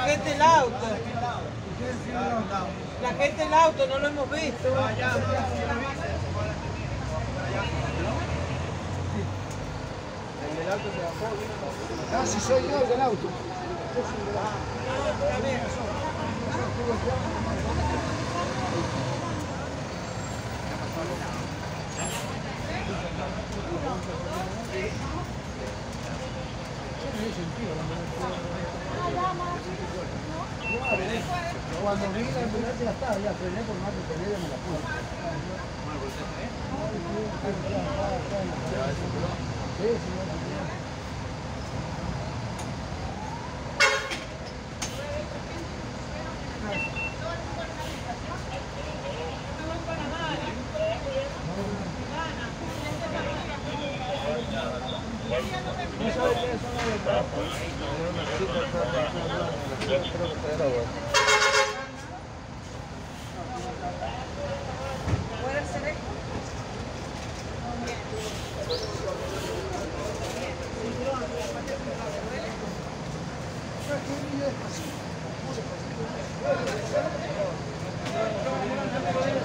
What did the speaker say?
gente del auto. La gente del auto, no lo hemos visto. Ah, si soy yo el del auto. Está bien. Cuando vi la ambulancia ya estaba, ya frené por más que frené, ya me la puse. Sí, sí, no sabe qué son los del trapo. ¿Puede ser esto? Bien.